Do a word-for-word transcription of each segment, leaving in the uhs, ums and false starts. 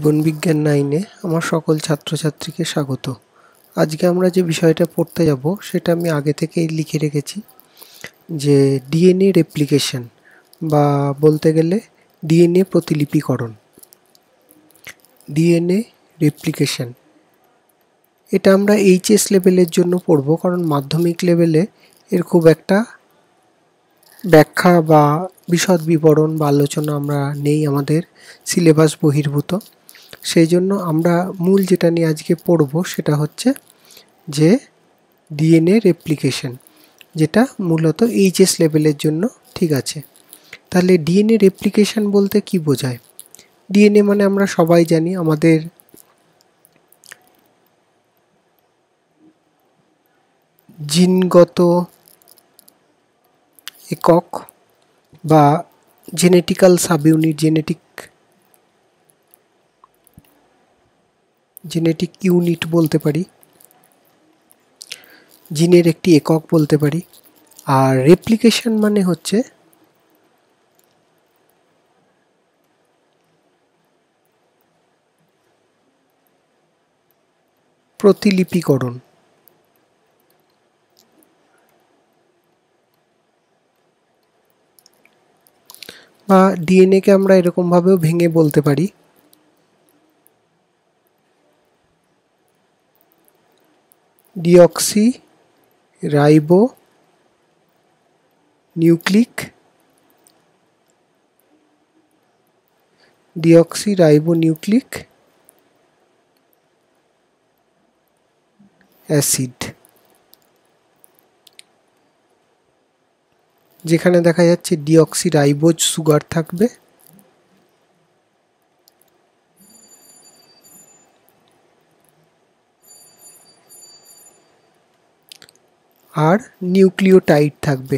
জীবন বিজ্ঞান নাইনে আমার সকল ছাত্রছাত্রীকে স্বাগত। আজকে আমরা যে বিষয়টা পড়তে যাব সেটা আমি আগে থেকেই লিখে রেখেছি, যে ডিএনএ রেপ্লিকেশন বা বলতে গেলে ডিএনএ প্রতিলিপিকরণ। ডিএনএ রেপ্লিকেশন এটা আমরা এইচএস লেভেলের জন্য পড়ব, কারণ মাধ্যমিক লেভেলে এর খুব একটা ব্যাখ্যা বা বিশদ বিবরণ বা আলোচনা আমরা নেই, আমাদের সিলেবাস বহির্ভূত। সেই জন্য আমরা মূল যেটা নিয়ে আজকে পড়ব সেটা হচ্ছে যে ডিএনএ রেপ্লিকেশন, যেটা মূলত এইচএস লেভেলের জন্য ঠিক আছে। তাহলে ডিএনএ রেপ্লিকেশন বলতে কি বোঝায়? ডিএনএ মানে আমরা সবাই জানি আমাদের জিনগত একক বা genetical subunit, genetic genetic unit বলতে পারি, জিনের একটি একক বলতে পারি। আর রেপ্লিকেশন মানে হচ্ছে প্রতিলিপিকরণ। বা ডিএনএ কে আমরা এরকম ভাবেও ভেঙে বলতে পারি, deoxyribonucleic deoxyribonucleic acid. যেখানে দেখা যাচ্ছে ডিঅক্সি রাইবোজ সুগার থাকবে আর নিউক্লিওটাইড থাকবে।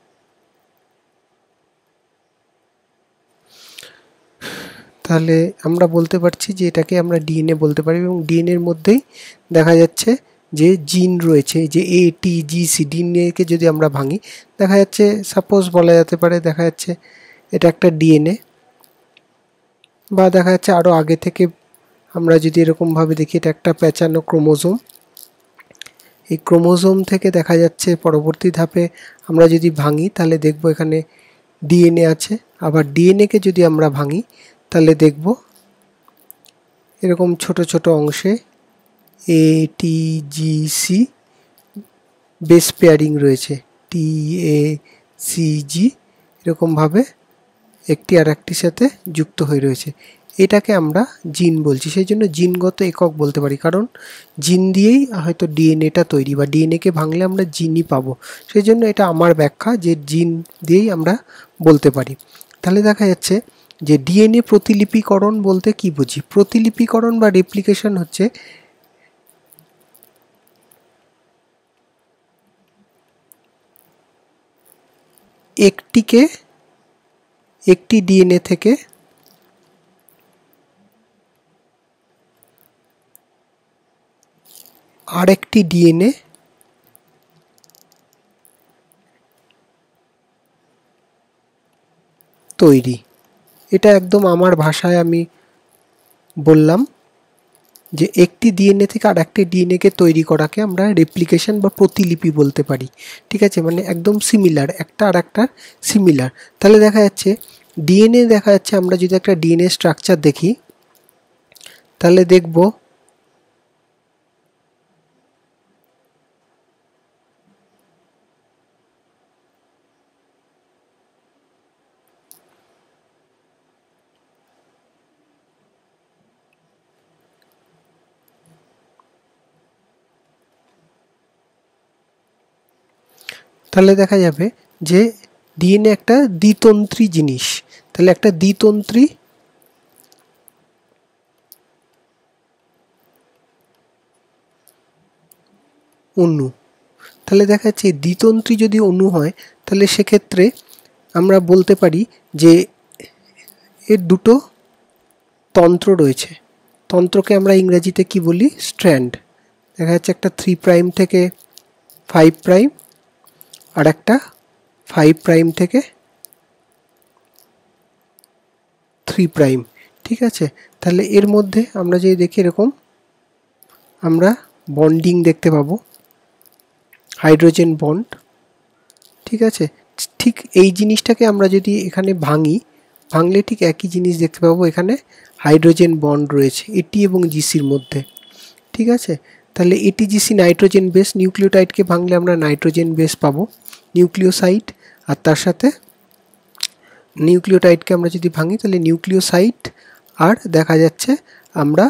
তাহলে আমরা বলতে পারছি যে এটাকে আমরা ডিএনএ বলতে পারি, এবং ডিএনএর মধ্যেই দেখা যাচ্ছে যে জিন রয়েছে, যে এ টি জি সি। ডিএনএকে যদি আমরা ভাঙি দেখা যাচ্ছে, সাপোজ বলা যেতে পারে, দেখা যাচ্ছে এটা একটা ডিএনএ, বা দেখা যাচ্ছে আরও আগে থেকে আমরা যদি এরকমভাবে দেখি এটা একটা পেঁচানো ক্রোমোজোম। এই ক্রোমোজোম থেকে দেখা যাচ্ছে পরবর্তী ধাপে আমরা যদি ভাঙি তাহলে দেখব এখানে ডিএনএ আছে। আবার ডিএনএকে যদি আমরা ভাঙি তাহলে দেখব এরকম ছোট ছোট অংশে A T G C base pairing রয়েছে, টি এ সি জি, এরকমভাবে একটি আর একটির সাথে যুক্ত হয়ে রয়েছে। এটাকে আমরা জিন বলছি, সেই জন্য জিনগত একক বলতে পারি, কারণ জিন দিয়েই হয়তো ডিএনএটা তৈরি, বা ডিএনএকে ভাঙলে আমরা জিনই পাবো। সেই জন্য এটা আমার ব্যাখ্যা যে জিন দিয়েই আমরা বলতে পারি। তাহলে দেখা যাচ্ছে যে ডিএনএ প্রতিলিপিকরণ বলতে কি বুঝি? প্রতিলিপিকরণ বা রেপ্লিকেশন হচ্ছে একটিকে একটি ডিএনএ থেকে আরেকটি ডিএনএ তৈরি। এটা একদম আমার ভাষায় আমি বললাম যে একটি ডিএনএ থেকে আর একটি ডিএনএকে তৈরি করাকে আমরা রেপ্লিকেশন বা প্রতিলিপি বলতে পারি। ঠিক আছে, মানে একদম সিমিলার, একটা আর একটা সিমিলার। তাহলে দেখা যাচ্ছে ডিএনএ, দেখা যাচ্ছে আমরা যদি একটা ডিএনএ স্ট্রাকচার দেখি তাহলে দেখব তাহলে দেখা যাবে যে ডিএনএ একটা দ্বিতন্ত্রী জিনিস। তাহলে একটা দ্বিতন্ত্রী অণু, তাহলে দেখা যাচ্ছে দ্বিতন্ত্রী যদি অণু হয় তাহলে সেক্ষেত্রে আমরা বলতে পারি যে এর দুটো তন্ত্র রয়েছে। তন্ত্রকে আমরা ইংরেজিতে কি বলি? স্ট্র্যান্ড। দেখা যাচ্ছে একটা থ্রি প্রাইম থেকে ফাইভ প্রাইম, আর একটা ফাইভ প্রাইম থেকে থ্রি প্রাইম। ঠিক আছে। তাহলে এর মধ্যে আমরা যদি দেখি এরকম আমরা বন্ডিং দেখতে পাবো, হাইড্রোজেন বন্ড। ঠিক আছে, ঠিক এই জিনিসটাকে আমরা যদি এখানে ভাঙি, ভাঙলে ঠিক একই জিনিস দেখতে পাবো, এখানে হাইড্রোজেন বন্ড রয়েছে এটি এবং জিসির মধ্যে। ঠিক আছে, তাহলে এটি জিসি নাইট্রোজেন বেস, নিউক্লিওটাইডকে ভাঙলে আমরা নাইট্রোজেন বেস পাবো, নিউক্লিওসাইড। আর তার সাথে নিউক্লিওটাইডকে আমরা যদি ভাঙি তাহলে নিউক্লিওসাইড, আর দেখা যাচ্ছে আমরা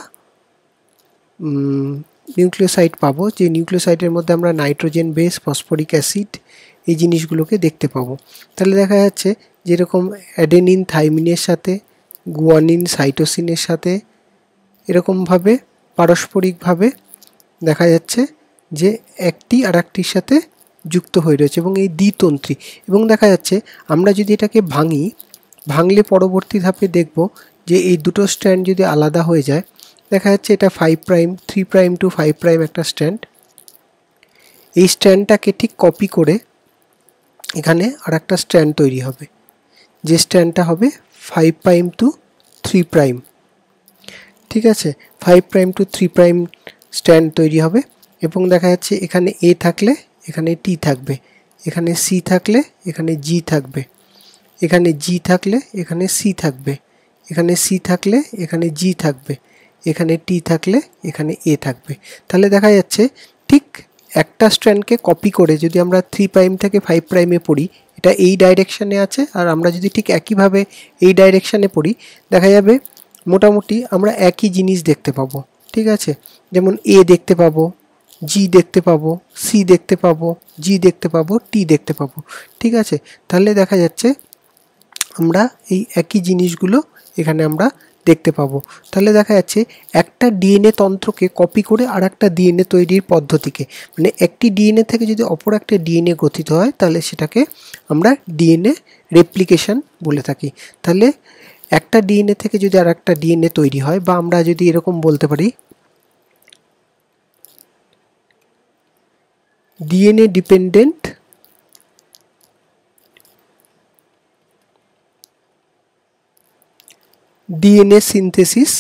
নিউক্লিওসাইড পাবো, যে নিউক্লিওসাইডের মধ্যে আমরা নাইট্রোজেন বেস, ফসফরিক অ্যাসিড এই জিনিসগুলোকে দেখতে পাবো। তাহলে দেখা যাচ্ছে যেরকম অ্যাডেনিন থাইমিনের সাথে, গুয়ানিন সাইটোসিনের সাথে এরকমভাবে পারস্পরিকভাবে দেখা যাচ্ছে যে একটি আর একটির সাথে যুক্ত হয়ে রয়েছে এবং এই দ্বিতন্ত্রী। এবং দেখা যাচ্ছে আমরা যদি এটাকে ভাঙি, ভাঙলে পরবর্তী ধাপে দেখব যে এই দুটো স্ট্র্যান্ড যদি আলাদা হয়ে যায়, দেখা যাচ্ছে এটা five prime three prime to five prime একটা স্ট্র্যান্ড, এই স্ট্র্যান্ডটাকে ঠিক কপি করে এখানে আর একটা স্ট্র্যান্ড তৈরি হবে, যে স্ট্র্যান্ডটা হবে five prime to three prime. ঠিক আছে, five prime to three prime strand তৈরি হবে এবং দেখা যাচ্ছে এখানে এ থাকলে এখানে টি থাকবে, এখানে সি থাকলে এখানে জি থাকবে, এখানে জি থাকলে এখানে সি থাকবে, এখানে সি থাকলে এখানে জি থাকবে, এখানে টি থাকলে এখানে এ থাকবে। তাহলে দেখা যাচ্ছে ঠিক একটা স্ট্র্যান্ডকে কপি করে যদি আমরা থ্রি প্রাইম থেকে ফাইভ প্রাইমে পড়ি, এটা এই ডাইরেকশানে আছে, আর আমরা যদি ঠিক একইভাবে এই ডাইরেকশানে পড়ি দেখা যাবে মোটামুটি আমরা একই জিনিস দেখতে পাবো। ঠিক আছে, যেমন এ দেখতে পাবো, জি দেখতে পাবো, সি দেখতে পাবো, জি দেখতে পাবো, টি দেখতে পাবো। ঠিক আছে, তাহলে দেখা যাচ্ছে আমরা এই একই জিনিসগুলো এখানে আমরা দেখতে পাবো। তাহলে দেখা যাচ্ছে একটা ডিএনএ তন্ত্রকে কপি করে আর একটা ডিএনএ তৈরির পদ্ধতিকে, মানে একটি ডিএনএ থেকে যদি অপর একটা ডিএনএ গঠিত হয় তাহলে সেটাকে আমরা ডিএনএ রেপ্লিকেশন বলে থাকি। তাহলে একটা ডিএনএ থেকে যদি আর একটা ডিএনএ তৈরি হয়, বা আমরা যদি এরকম বলতে পারি DNA dependent DNA synthesis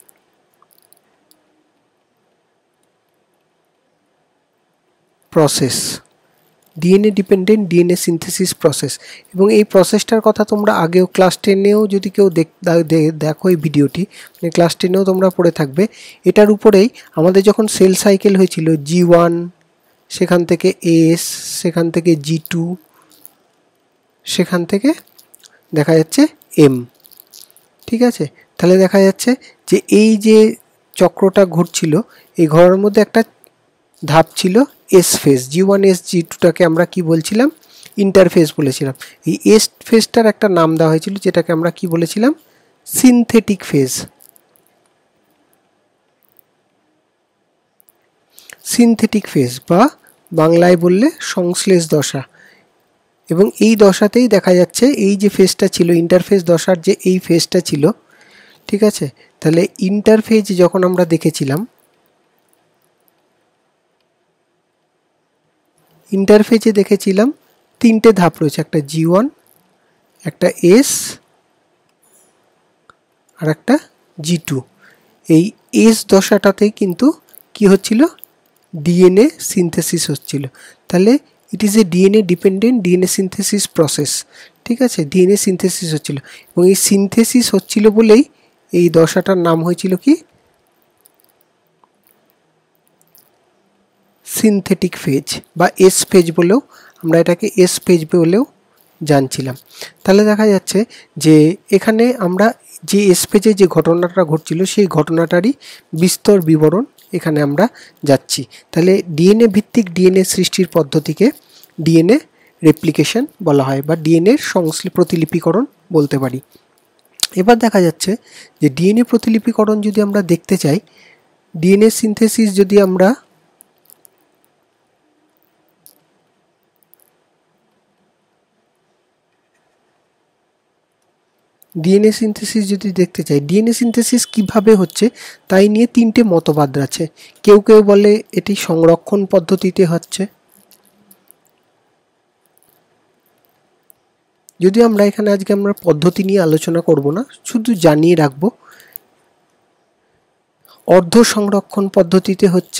process, DNA dependent DNA synthesis process. এবং এই প্রসেসটার কথা তোমরা আগেও ক্লাস টেনেও যদি কেউ দেখো এই ভিডিওটি, মানে ক্লাস টেনেও তোমরা পড়ে থাকবে। এটার উপরেই আমাদের যখন সেল সাইকেল হয়েছিল, জি ওয়ান, সেখান থেকে এস, সেখান থেকে জি টু, সেখান থেকে দেখা যাচ্ছে এম। ঠিক আছে, তাহলে দেখা যাচ্ছে যে এই যে চক্রটা ঘুরছিল, এই ঘরের মধ্যে একটা ধাপ ছিল S phase, G one S G টুটাকে আমরা কি বলছিলাম, ইন্টারফেজ বলেছিলাম। এই এস ফেজটার একটা নাম দেওয়া হয়েছিল যেটাকে আমরা কি বলেছিলাম, সিনথেটিক ফেজ। সিনথেটিক ফেজ বা বাংলায় বললে সংশ্লেষ দশা। এবং এই দশাতেই দেখা যাচ্ছে এই যে ফেজটা ছিল, ইন্টারফেজ দশার যে এই ফেজটা ছিল, ঠিক আছে, তাহলে ইন্টারফেজ যখন আমরা দেখেছিলাম, ইন্টারফেজে দেখেছিলাম তিনটে ধাপ রয়েছে, একটা জি ওয়ান, একটা এস, আর একটা জি টু। এই এস দশাটাতেই কিন্তু কি হচ্ছিল, ডিএনএ সিনথেসিস হচ্ছিল। তাহলে it is a DNA dependent DNA synthesis process. ঠিক আছে, ডিএনএ সিনথেসিস হচ্ছিল এবং এই সিনথেসিস হচ্ছিল বলেই এই দশাটার নাম হয়েছিল কি, সিনথেটিক ফেজ বা এস ফেজ বলেও আমরা এটাকে এস ফেজ বলেও জানছিলাম। তাহলে দেখা যাচ্ছে যে এখানে আমরা যে এস ফেজে যে ঘটনাটা ঘটছিল সেই ঘটনাটারই বিস্তর বিবরণ এখানে আমরা যাচ্ছি। তাহলে ডিএনএ ভিত্তিক ডিএনএ সৃষ্টির পদ্ধতিকে ডিএনএ রেপ্লিকেশন বলা হয় বা ডিএনএর সংশ্লেষ প্রতিলিপিকরণ বলতে পারি। এবার দেখা যাচ্ছে যে ডিএনএ প্রতিলিপিকরণ যদি আমরা দেখতে চাই, ডিএনএ সিনথেসিস যদি আমরা ডিএনএ সিনথেসিস যদি দেখতে চাই, ডিএনএ সিনথেসিস কিভাবে হচ্ছে তাই নিয়ে তিনটে মতবাদ আছে। কেউ কেউ বলে এটি সংরক্ষণ পদ্ধতিতে হচ্ছে। যদি আমরা এখানে আজকে আমরা পদ্ধতি নিয়ে আলোচনা করব না, শুধু জানিয়ে রাখবো অর্ধ সংরক্ষণ পদ্ধতিতে হচ্ছে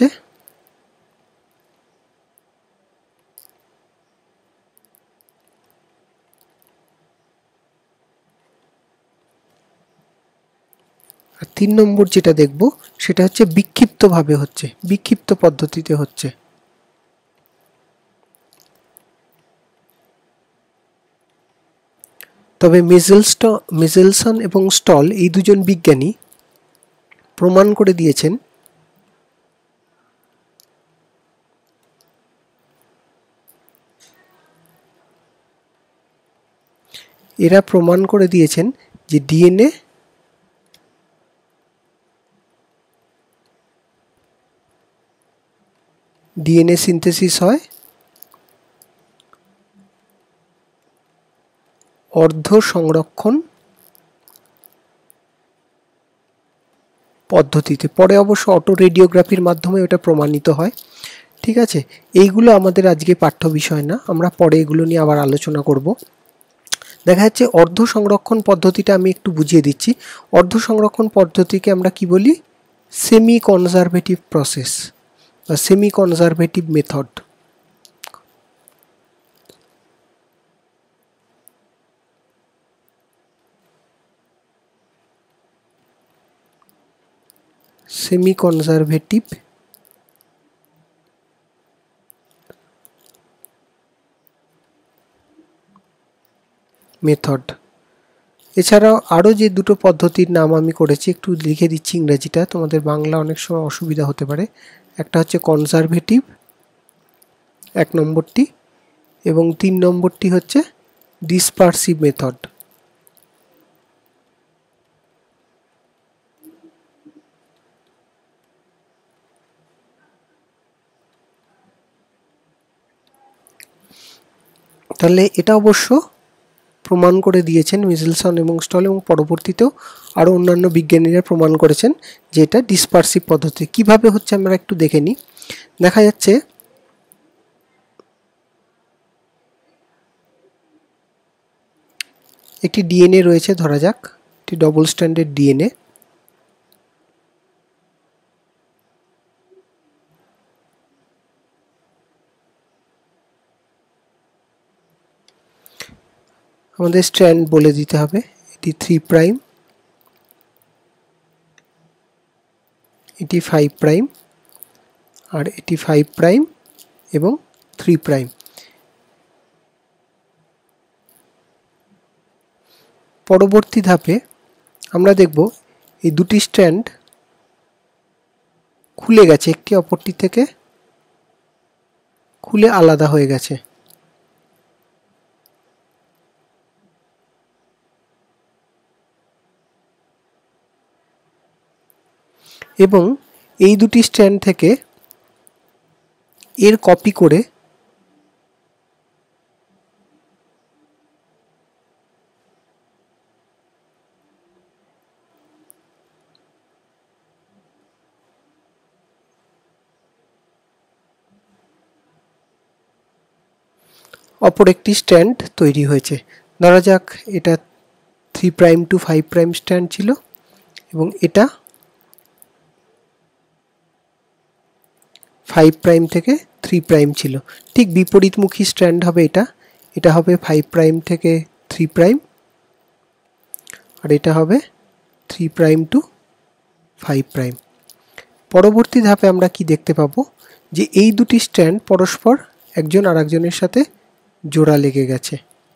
আর তিন নম্বর যেটা দেখব সেটা হচ্ছে বিক্ষিপ্তভাবে হচ্ছে, বিক্ষিপ্ত পদ্ধতিতে হচ্ছে। তবে মিজেলস্টন মিজেলসন এবং স্টল এই দুজন বিজ্ঞানী প্রমাণ করে দিয়েছেন এরা প্রমাণ করে দিয়েছেন যে ডিএনএ ডিএনএ সিনথেসিস হয় অর্ধ সংরক্ষণ পদ্ধতিতে। পরে অবশ্য অটো রেডিওগ্রাফির মাধ্যমে ওটা প্রমাণিত হয়। ঠিক আছে, এইগুলো আমাদের আজকে পাঠ্য বিষয় না, আমরা পরে এগুলো নিয়ে আবার আলোচনা করব। দেখা যাচ্ছে অর্ধ সংরক্ষণ পদ্ধতিটা আমি একটু বুঝিয়ে দিচ্ছি। অর্ধ সংরক্ষণ পদ্ধতিকে আমরা কি বলি? সেমি কনজারভেটিভ প্রসেস বা semi conservative method. Semi conservative method. এছাড়াও আরও যে দুটো পদ্ধতির নাম আমি করেছি একটু লিখে দিচ্ছি ইংরেজিটা, তোমাদের বাংলা অনেক সময় অসুবিধা হতে পারে। একটা হচ্ছে কনজারভেটিভ এক নম্বরটি, এবং তিন নম্বরটি হচ্ছে ডিসপারসিভ মেথড। তাহলে এটা অবশ্য প্রমাণ করে দিয়েছেন মিজেলসন এবং স্টল, এবং পরবর্তীতেও আরও অন্যান্য বিজ্ঞানীরা প্রমাণ করেছেন যে এটা ডিসপারসিভ পদ্ধতি। কিভাবে হচ্ছে আমরা একটু দেখে নিই। দেখা যাচ্ছে একটি ডিএনএ রয়েছে, ধরা যাক একটি ডবল স্ট্যান্ডার্ড ডিএনএ। আমাদের স্ট্র্যান্ড বলে দিতে হবে, এটি থ্রি প্রাইম, এটি ফাইভ প্রাইম, আর এটি ফাইভ প্রাইম এবং থ্রি প্রাইম। পরবর্তী ধাপে আমরা দেখব এই দুটি স্ট্র্যান্ড খুলে গেছে, একটি অপরটি থেকে খুলে আলাদা হয়ে গেছে। এবং এই দুটি স্ট্র্যান্ড থেকে এর কপি করে অপর একটি স্ট্র্যান্ড তৈরি হয়েছে। ধরা যাক এটা three prime to five prime strand ছিল, এবং এটা ফাইভ প্রাইম থেকে থ্রি প্রাইম ছিল। ঠিক বিপরীতমুখী স্ট্র্যান্ড হবে এটা, এটা হবে ফাইভ প্রাইম থেকে থ্রি প্রাইম, আর এটা হবে three prime to five prime. পরবর্তী ধাপে আমরা কি দেখতে পাবো, যে এই দুটি স্ট্র্যান্ড পরস্পর একজন আরেকজনের সাথে জোড়া লেগে গেছে।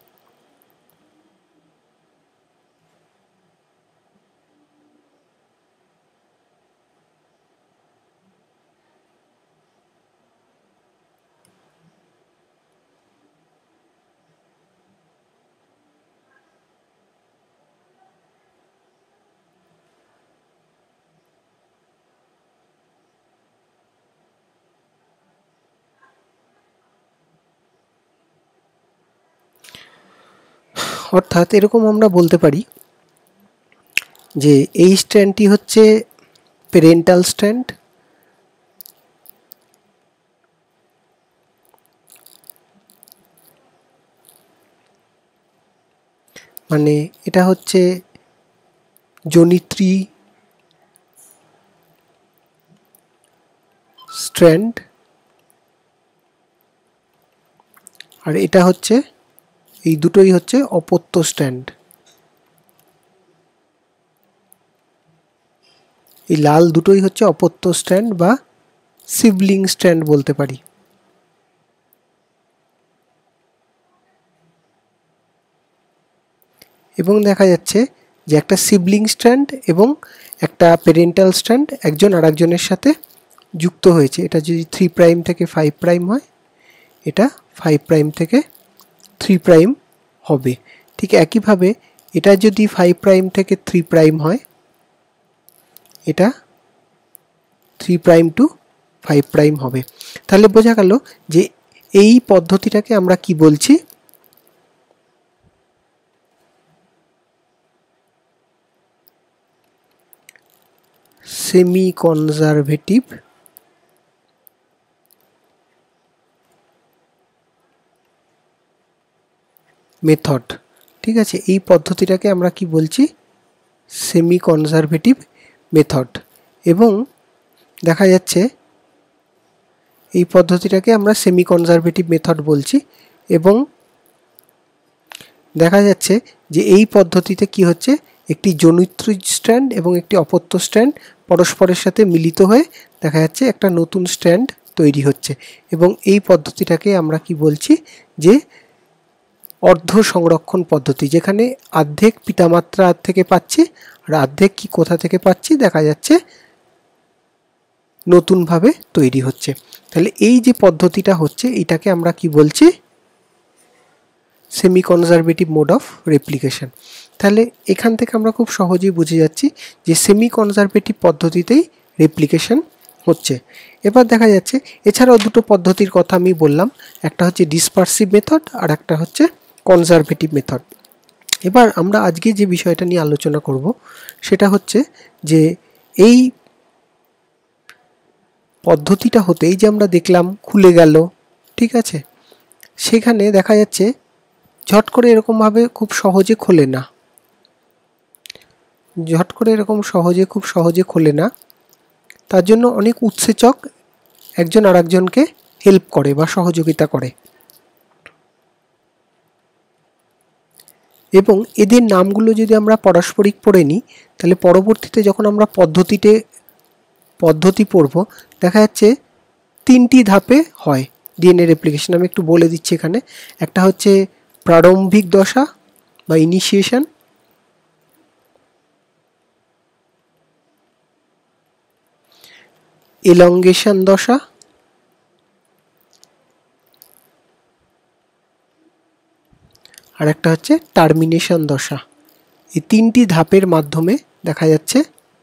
অর্থাৎ এরকম আমরা বলতে পারি যে এই স্ট্র্যান্ডটি হচ্ছে প্যারেন্টাল স্ট্র্যান্ড, মানে এটা হচ্ছে জনিত্রী স্ট্র্যান্ড, আর এটা হচ্ছে, এই দুটোই হচ্ছে অপত্য স্ট্র্যান্ড। এই লাল দুটোই হচ্ছে অপত্য স্ট্র্যান্ড বা সিবলিং স্ট্র্যান্ড বলতে পারি। এবং দেখা যাচ্ছে যে একটা সিবলিং স্ট্র্যান্ড এবং একটা প্যারেন্টাল স্ট্র্যান্ড একজন আরেকজনের সাথে যুক্ত হয়েছে। এটা যদি থ্রি প্রাইম থেকে ফাইভ প্রাইম হয়, এটা ফাইভ প্রাইম থেকে থ্রি প্রাইম হবে। ঠিক একইভাবে এটা যদি ফাইভ প্রাইম থেকে থ্রি প্রাইম হয়, এটা three prime to five prime হবে। তাহলে বোঝা গেল যে এই পদ্ধতিটাকে আমরা কি বলছি, সেমি কনজারভেটিভ মেথড। ঠিক আছে, এই পদ্ধতিটাকে আমরা কি বলছি, সেমি কনজারভেটিভ মেথড। এবং দেখা যাচ্ছে এই পদ্ধতিটাকে আমরা সেমি কনজারভেটিভ মেথড বলছি। এবং দেখা যাচ্ছে যে এই পদ্ধতিতে কি হচ্ছে, একটি জনিত্র স্ট্র্যান্ড এবং একটি অপত্য স্ট্র্যান্ড পরস্পরের সাথে মিলিত হয়ে দেখা যাচ্ছে একটা নতুন স্ট্র্যান্ড তৈরি হচ্ছে। এবং এই পদ্ধতিটাকে আমরা কি বলছি, যে অর্ধ সংরক্ষণ পদ্ধতি, যেখানে অর্ধেক পিতামাত্রা থেকে পাচ্ছি আর অর্ধেক কি কোথা থেকে পাচ্ছি দেখা যাচ্ছে নতুনভাবে তৈরি হচ্ছে। তাহলে এই যে পদ্ধতিটা হচ্ছে, এটাকে আমরা কি বলছি, semi conservative mode of replication. তাহলে এখান থেকে আমরা খুব সহজেই বুঝে যাচ্ছি যে সেমি কনজারভেটিভ পদ্ধতিতেই রেপ্লিকেশন হচ্ছে। এবার দেখা যাচ্ছে এছাড়াও দুটো পদ্ধতির কথা আমি বললাম, একটা হচ্ছে ডিসপারসিভ মেথড আর একটা হচ্ছে কনজারভেটিভ মেথড। এবার আমরা আজকে যে বিষয়টা নিয়ে আলোচনা করব সেটা হচ্ছে যে এই পদ্ধতিটা হতে, এই যে আমরা দেখলাম খুলে গেল, ঠিক আছে, সেখানে দেখা যাচ্ছে ঝট করে এরকমভাবে খুব সহজে খোলে না, ঝট করে এরকম সহজে খুব সহজে খোলে না। তার জন্য অনেক উৎসেচক একজন আরেকজনকে হেল্প করে বা সহযোগিতা করে। এবং এদের নামগুলো যদি আমরা পারস্পরিক পড়ে নিই, তাহলে পরবর্তীতে যখন আমরা পদ্ধতিতে পদ্ধতি পড়ব দেখা যাচ্ছে তিনটি ধাপে হয় ডিএনএ রেপ্লিকেশন। আমি একটু বলে দিচ্ছি এখানে। একটা হচ্ছে প্রারম্ভিক দশা বা ইনিশিয়েশন, এলঙ্গেশন দশা, আর একটা হচ্ছে টার্মিনেশন দশা। এই তিনটি ধাপের মাধ্যমে দেখা যাচ্ছে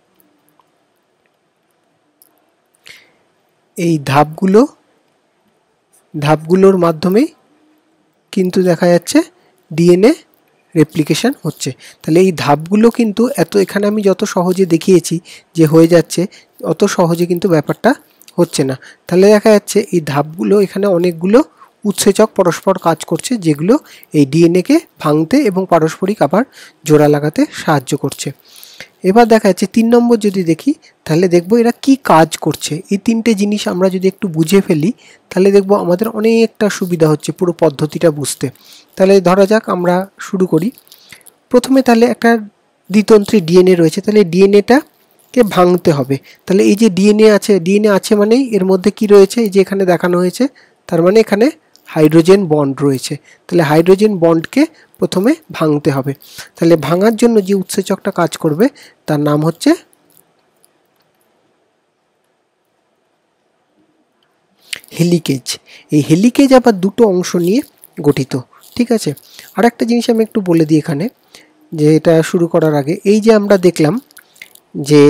এই ধাপগুলো ধাপগুলোর মাধ্যমে কিন্তু দেখা যাচ্ছে ডিএনএ রেপ্লিকেশন হচ্ছে। তাহলে এই ধাপগুলো কিন্তু এত, এখানে আমি যত সহজে দেখিয়েছি যে হয়ে যাচ্ছে, অত সহজে কিন্তু ব্যাপারটা হচ্ছে না। তাহলে দেখা যাচ্ছে এই ধাপগুলো, এখানে অনেকগুলো উৎসেচক পরস্পর কাজ করছে, যেগুলো এই ডিএনএকে ভাঙতে এবং পারস্পরিক আবার জোড়া লাগাতে সাহায্য করছে। এবার দেখা যাচ্ছে তিন নম্বর যদি দেখি, তাহলে দেখব এরা কি কাজ করছে। এই তিনটে জিনিস আমরা যদি একটু বুঝে ফেলি, তাহলে দেখব আমাদের অনেকটা সুবিধা হচ্ছে পুরো পদ্ধতিটা বুঝতে। তাহলে ধরা যাক আমরা শুরু করি। প্রথমে তাহলে একটা দ্বিতন্ত্রী ডিএনএ রয়েছে, তাহলে ডিএনএটাকে ভাঙতে হবে। তাহলে এই যে ডিএনএ আছে, ডিএনএ আছে মানেই এর মধ্যে কি রয়েছে, এই যে এখানে দেখানো হয়েছে, তার মানে এখানে হাইড্রোজেন বন্ড রয়েছে। তাহলে হাইড্রোজেন বন্ডকে প্রথমে ভাঙতে হবে। তাহলে ভাঙার জন্য যে উৎসেচকটা কাজ করবে তার নাম হচ্ছে হেলিকেজ। এই হেলিকেজ আবার দুটো অংশ নিয়ে গঠিত, ঠিক আছে। আর একটা জিনিস আমি একটু বলে দিই এখানে, যে এটা শুরু করার আগে, এই যে আমরা দেখলাম যে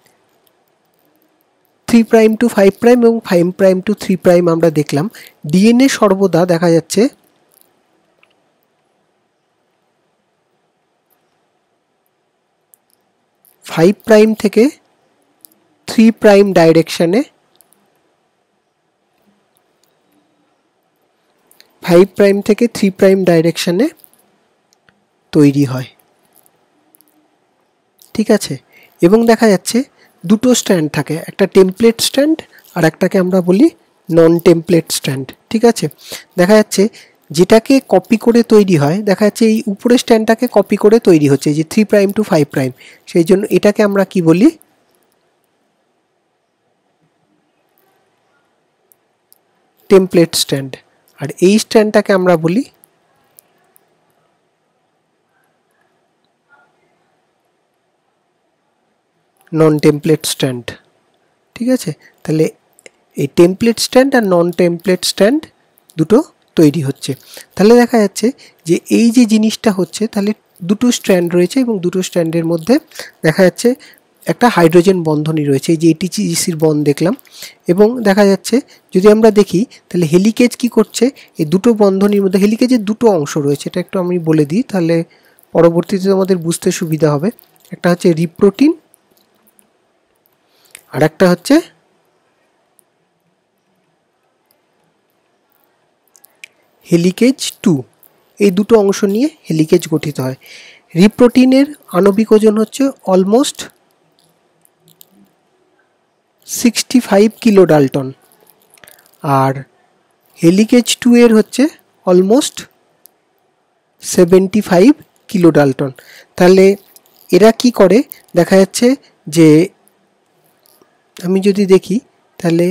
three prime to five prime এবং five prime to three prime আমরা দেখলাম, ডিএনএ সর্বদা দেখা যাচ্ছে ফাইভ প্রাইম থেকে থ্রি প্রাইম ডাইরেকশনে ফাইভ প্রাইম থেকে থ্রি প্রাইম ডাইরেকশনে তৈরি হয়, ঠিক আছে। এবং দেখা যাচ্ছে দুটো স্ট্র্যান্ড থাকে, একটা টেমপ্লেট স্ট্র্যান্ড আর একটাকে আমরা বলি নন টেমপ্লেট স্ট্র্যান্ড। ঠিক আছে, দেখা যাচ্ছে যেটাকে কপি করে তৈরি হয়, দেখা যাচ্ছে এই উপরের স্ট্র্যান্ডটাকে কপি করে তৈরি হচ্ছে, যে three prime to five prime, সেই জন্য এটাকে আমরা কি বলি, টেমপ্লেট স্ট্র্যান্ড। আর এই স্ট্র্যান্ডটাকে আমরা বলি নন টেমপ্লেট স্ট্র্যান্ড। ঠিক আছে, তাহলে এই টেমপ্লেট স্ট্র্যান্ড আর নন টেমপ্লেট স্ট্র্যান্ড দুটো তৈরি হচ্ছে। তাহলে দেখা যাচ্ছে যে এই যে জিনিসটা হচ্ছে, তাহলে দুটো স্ট্র্যান্ড রয়েছে এবং দুটো স্ট্র্যান্ডের মধ্যে দেখা যাচ্ছে একটা হাইড্রোজেন বন্ধনী রয়েছে, এই যে এটিজিসির বন্ড দেখলাম। এবং দেখা যাচ্ছে যদি আমরা দেখি তাহলে হেলিকেজ কি করছে, এই দুটো বন্ধনীর মধ্যে হেলিকেজের দুটো অংশ রয়েছে, এটা একটু আমি বলে দিই তাহলে পরবর্তীতে আমাদের বুঝতে সুবিধা হবে। একটা হচ্ছে রিপ্রোটিন আর একটা হচ্ছে হেলিকেজ টু। এই দুটো অংশ নিয়ে হেলিকেজ গঠিত হয়। রিপ্রোটিনের আণবিক ওজন হচ্ছে almost sixty five kilo dalton, আর হেলিকেজ টু এর হচ্ছে almost seventy five kilo dalton. তাহলে এরা কি করে, দেখা যাচ্ছে যে আমি যদি দেখি তাহলে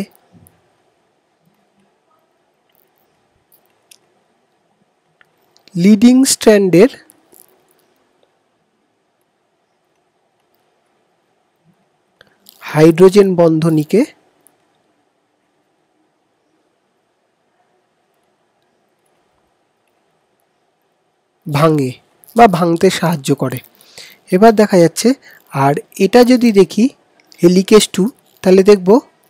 লিডিং স্ট্র্যান্ডের হাইড্রোজেন বন্ধনীকে ভাঙে বা ভাঙতে সাহায্য করে। এবার দেখা যাচ্ছে, আর এটা যদি দেখি হেলিকেজ টু, তাহলে দেখব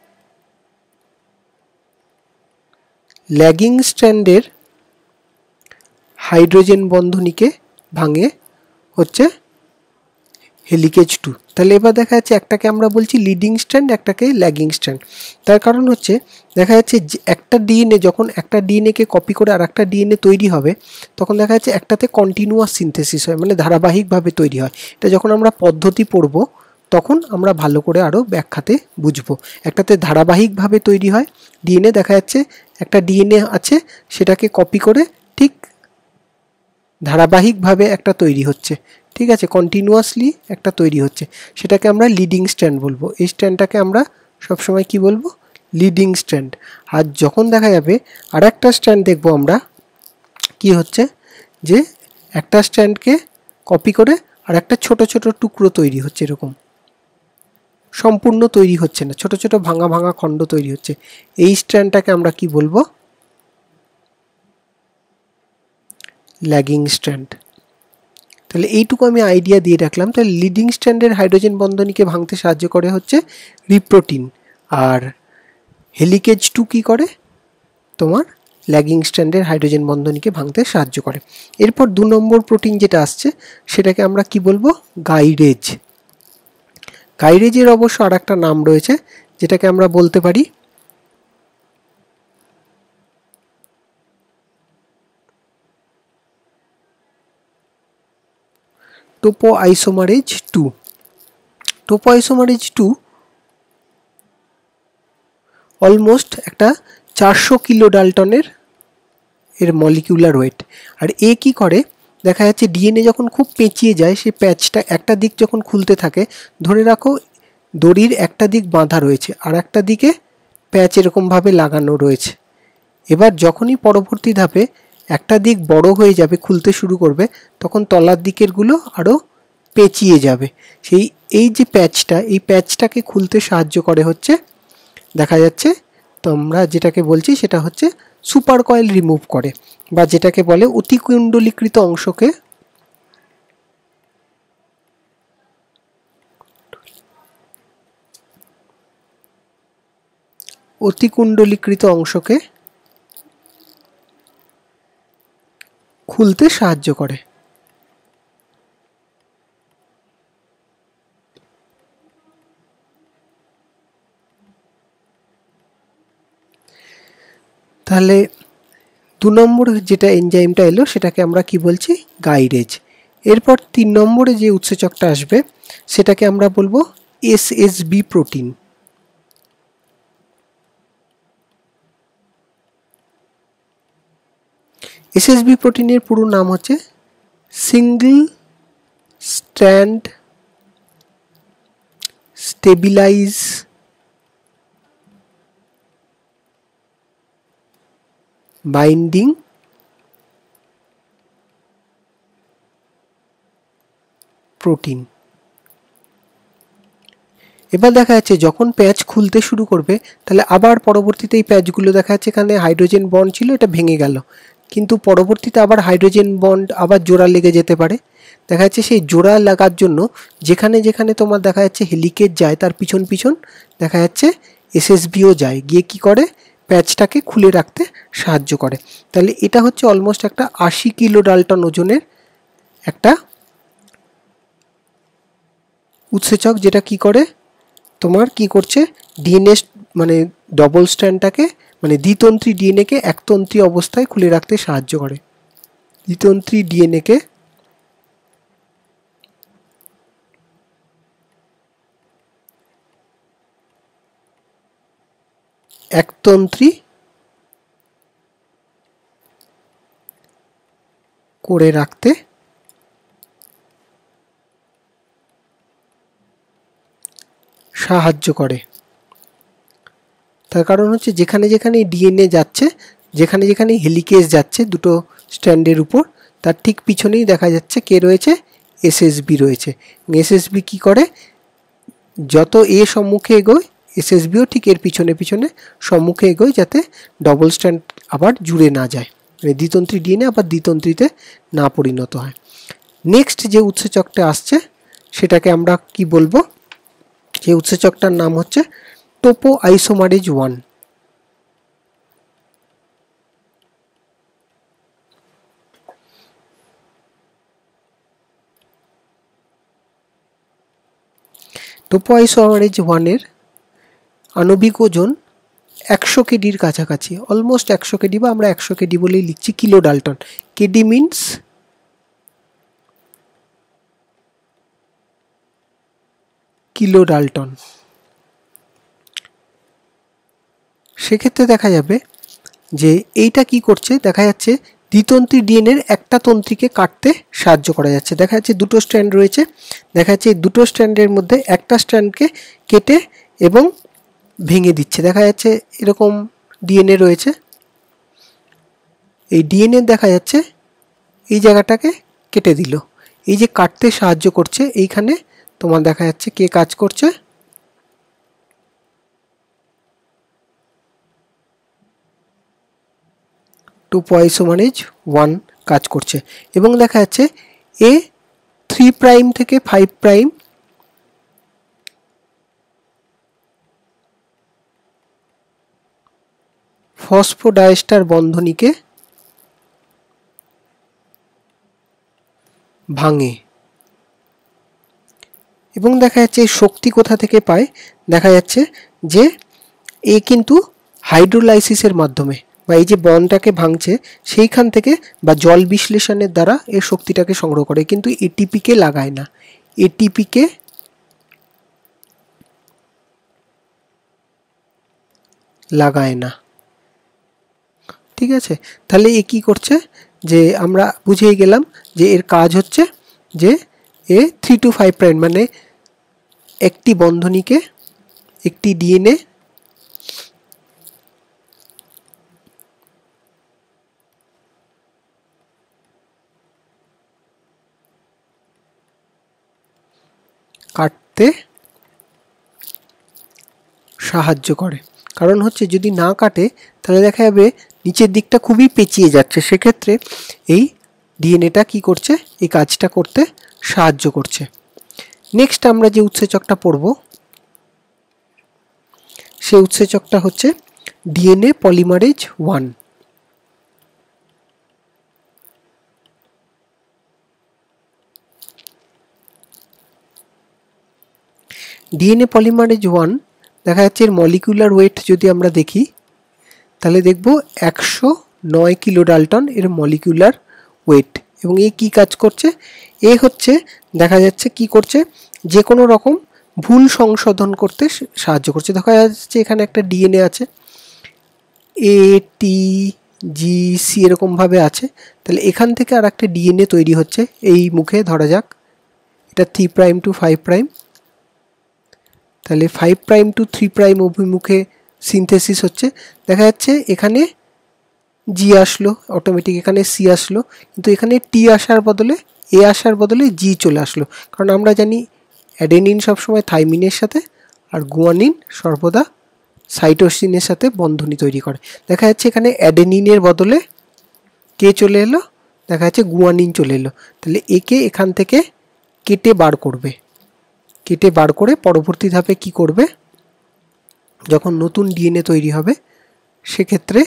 ল্যাগিং স্ট্র্যান্ডের হাইড্রোজেন বন্ধনীকে ভাঙে হচ্ছে হেলিকেজ টু। তাহলে এবার দেখা যাচ্ছে একটাকে আমরা বলছি লিডিং স্ট্র্যান্ড, একটাকে ল্যাগিং স্ট্র্যান্ড। তার কারণ হচ্ছে দেখা যাচ্ছে যে একটা ডিএনএ যখন একটা ডিএনএকে কপি করে আর একটা ডিএনএ তৈরি হবে, তখন দেখা যাচ্ছে একটাতে কন্টিনিউয়াস সিনথেসিস হয়, মানে ধারাবাহিকভাবে তৈরি হয়। এটা যখন আমরা পদ্ধতি পড়ব তখন আমরা ভালো করে আরও ব্যাখ্যাতে বুঝবো। একটাতে ধারাবাহিকভাবে তৈরি হয় ডিএনএ, দেখা যাচ্ছে একটা ডিএনএ আছে সেটাকে কপি করে ঠিক ধারাবাহিকভাবে একটা তৈরি হচ্ছে, ঠিক আছে, কন্টিনিউয়াসলি একটা তৈরি হচ্ছে, সেটাকে আমরা লিডিং স্ট্র্যান্ড বলবো। এই স্ট্র্যান্ডটাকে আমরা সবসময় কি বলবো, লিডিং স্ট্র্যান্ড। আর যখন দেখা যাবে আর একটা স্ট্র্যান্ড দেখবো আমরা কি হচ্ছে, যে একটা স্ট্র্যান্ডকে কপি করে আর একটা ছোট ছোট টুকরো তৈরি হচ্ছে, এরকম সম্পূর্ণ তৈরি হচ্ছে না, ছোট ছোট ভাঙা ভাঙা খণ্ড তৈরি হচ্ছে। এই স্ট্র্যান্ডটাকে আমরা কি বলবো, ল্যাগিং স্ট্র্যান্ড। তাহলে এইটুকু আমি আইডিয়া দিয়ে রাখলাম। তাহলে লিডিং স্ট্র্যান্ডের হাইড্রোজেন বন্ধনীকে ভাঙতে সাহায্য করে হচ্ছে রিপ্রোটিন, আর হেলিকেজ টু কী করে, তোমার ল্যাগিং স্ট্র্যান্ডের হাইড্রোজেন বন্ধনীকে ভাঙতে সাহায্য করে। এরপর দু নম্বর প্রোটিন যেটা আসছে সেটাকে আমরা কি বলবো, গাইরেজ। গাইরেজের অবশ্য আর একটা নাম রয়েছে যেটাকে আমরা বলতে পারি topoisomerase two. Topoisomerase two almost একটা চারশো কিলো ডালটনের এর মলিকিউলার ওয়েট। আর এ কি করে, দেখা যাচ্ছে ডিএনএ যখন খুব পেঁচিয়ে যায়, সেই প্যাচটা একটা দিক যখন খুলতে থাকে, ধরে রাখো দড়ির একটা দিক বাঁধা রয়েছে আর একটা দিকে প্যাচ এরকমভাবে লাগানো রয়েছে। এবার যখনই পরবর্তী ধাপে একটা দিক বড় হয়ে যাবে, খুলতে শুরু করবে, তখন তলার দিকেরগুলো আরও পেঁচিয়ে যাবে। সেই এই যে প্যাচটা, এই প্যাচটাকে খুলতে সাহায্য করে হচ্ছে, দেখা যাচ্ছে তোমরা যেটাকে বলছি সেটা হচ্ছে সুপার কয়েল রিমুভ করে, বা যেটাকে বলে অতিকুণ্ডলীকৃত অংশকে অতিকুণ্ডলীকৃত অংশকে খুলতে সাহায্য করে। তাহলে দু নম্বর যেটা এনজাইমটা এলো সেটাকে আমরা কি বলছি, গাইরেজ। এরপর তিন নম্বরে যে উৎসেচকটা আসবে সেটাকে আমরা বলবো এসএসবি প্রোটিন। এসএসবি প্রোটিনের পুরো নাম হচ্ছে single strand stabilise binding protein. এবার দেখা যাচ্ছে যখন প্যাচ খুলতে শুরু করবে তাহলে আবার পরবর্তীতে এই প্যাচগুলো দেখা যাচ্ছে এখানে হাইড্রোজেন বন্ড ছিল, এটা ভেঙে গেল, কিন্তু পরবর্তীতে আবার হাইড্রোজেন বন্ড আবার জোড়া লেগে যেতে পারে। দেখা যাচ্ছে সেই জোড়া লাগার জন্য যেখানে যেখানে তোমার দেখা যাচ্ছে হেলিকেজ যায় তার পিছন পিছন দেখা যাচ্ছে এসএসবিও যায়, গিয়ে কি করে প্যাচটাকে খুলে রাখতে সাহায্য করে। তাহলে এটা হচ্ছে অলমোস্ট একটা আশি কিলো ডাল্টন ওজনের একটা উৎসেচক, যেটা কি করে তোমার কি করছে ডিএনএ মানে ডবল স্ট্র্যান্ডটাকে মানে দ্বিতন্ত্রী ডিএনএকে একতন্ত্রী অবস্থায় খুলে রাখতে সাহায্য করে। দ্বিতন্ত্রী ডিএনএকে একতন্ত্রী করে রাখতে সাহায্য করে। তার কারণ হচ্ছে যেখানে যেখানে ডিএনএ যাচ্ছে, যেখানে যেখানে হেলিকেজ যাচ্ছে দুটো স্ট্র্যান্ডের উপর, তার ঠিক পিছনেই দেখা যাচ্ছে কে রয়েছে, এসএসবি রয়েছে। এসএসবি কি করে যত এ সম্মুখে এগোয় এসএসবিও ঠিক এর পিছনে পিছনে সম্মুখে এগোয়, যাতে ডবল স্ট্র্যান্ড আবার জুড়ে না যায়, মানে দ্বিতন্ত্রী ডিএনএ আবার দ্বিতন্ত্রীতে না পরিণত হয়। নেক্সট যে উৎসেচকটা আসছে সেটাকে আমরা কি বলবো, যে উৎসেচকটার নাম হচ্ছে topoisomerase one. Topoisomerase ওয়ানের আণবিক ওজন একশো কেডির কাছাকাছি, অলমোস্ট একশো কেডি বা আমরা একশো কেডি বলেই লিখছি, kilo dalton. KD means kilo dalton. সেক্ষেত্রে দেখা যাবে যে এইটা কি করছে, দেখা যাচ্ছে দ্বিতন্ত্রী ডিএনএর একটা তন্ত্রীকে কাটতে সাহায্য করা যাচ্ছে। দেখা যাচ্ছে দুটো স্ট্র্যান্ড রয়েছে, দেখা যাচ্ছে এই দুটো স্ট্র্যান্ডের মধ্যে একটা স্ট্র্যান্ডকে কেটে এবং ভেঙে দিচ্ছে। দেখা যাচ্ছে এরকম ডিএনএ রয়েছে, এই ডিএনএ দেখা যাচ্ছে এই জায়গাটাকে কেটে দিল। এই যে কাটতে সাহায্য করছে এইখানে তোমার দেখা যাচ্ছে কে কাজ করছে, টোপো আইসোমারেজ ওয়ান কাজ করছে। এবং দেখা যাচ্ছে এ থ্রি প্রাইম থেকে ফাইভ প্রাইম ফসফোডাইস্টার বন্ধনীকে ভাঙে। এবং দেখা যাচ্ছে এই শক্তি কোথা থেকে পায়, দেখা যাচ্ছে যে এ কিন্তু হাইড্রোলাইসিসের মাধ্যমে বা এই যে বন্ডটাকে ভাঙছে সেইখান থেকে বা জল বিশ্লেষণের দ্বারা এর শক্তিটাকে সংগ্রহ করে, কিন্তু এটিপিকে লাগায় না, এটিপিকে লাগায় না। ঠিক আছে, তাহলে এ কি করছে, যে আমরা বুঝেই গেলাম যে এর কাজ হচ্ছে যে এ থ্রি টু ফাইভ প্রাইম মানে একটি বন্ধনীকে একটি ডিএনএ কাটতে সাহায্য করে। কারণ হচ্ছে যদি না কাটে তাহলে দেখা যাবে নিচের দিকটা খুবই পেঁচিয়ে যাচ্ছে, সেক্ষেত্রে এই ডিএনএটা কি করছে, এই কাজটা করতে সাহায্য করছে। নেক্সট আমরা যে উৎসেচকটা পড়ব সেই উৎসেচকটা হচ্ছে DNA polymerase one. DNA polymerase one দেখা যাচ্ছে এর মলিকুলার ওয়েট যদি আমরা দেখি তাহলে দেখব একশো নয় কিলো ডাল্টন এর মলিকুলার ওয়েট। এবং এ কি কাজ করছে, এ হচ্ছে দেখা যাচ্ছে কি করছে, যে কোনো রকম ভুল সংশোধন করতে সাহায্য করছে। দেখা যাচ্ছে এখানে একটা ডিএনএ আছে, এ টি জি সি এরকমভাবে আছে। তাহলে এখান থেকে আর একটা ডিএনএ তৈরি হচ্ছে এই মুখে, ধরা যাক এটা three prime to five prime. তাহলে five prime to three prime অভিমুখে সিনথেসিস হচ্ছে। দেখা যাচ্ছে এখানে জি আসলো অটোমেটিক, এখানে সি আসলো, কিন্তু এখানে টি আসার বদলে এ আসার বদলে জি চলে আসলো, কারণ আমরা জানি অ্যাডেনিন সবসময় থাইমিনের সাথে আর গুয়ানিন সর্বদা সাইটোসিনের সাথে বন্ধনী তৈরি করে। দেখা যাচ্ছে এখানে অ্যাডেনিনের বদলে কে চলে এলো, দেখা যাচ্ছে গুয়ানিন চলে এলো। তাহলে একে এখান থেকে কেটে বার করবে, কেটে বার করে পরবর্তী ধাপে কি করবে, যখন নতুন ডিএনএ তৈরি হবে সেক্ষেত্রে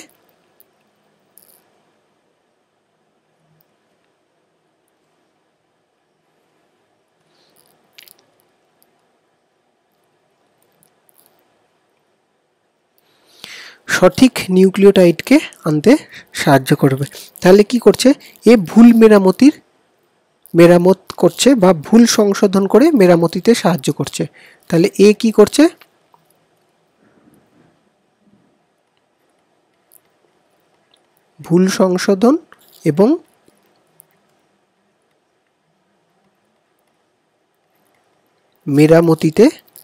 সঠিক নিউক্লিওটাইডকে আনতে সাহায্য করবে। তাহলে কি করছে, এ ভুল মেরামতির মেরামত করছে বা ভুল সংশোধন করে মেরামতিতে সাহায্য করছে। তাহলে এ কি করছে, ভুল সংশোধন এবং মেরামতিতে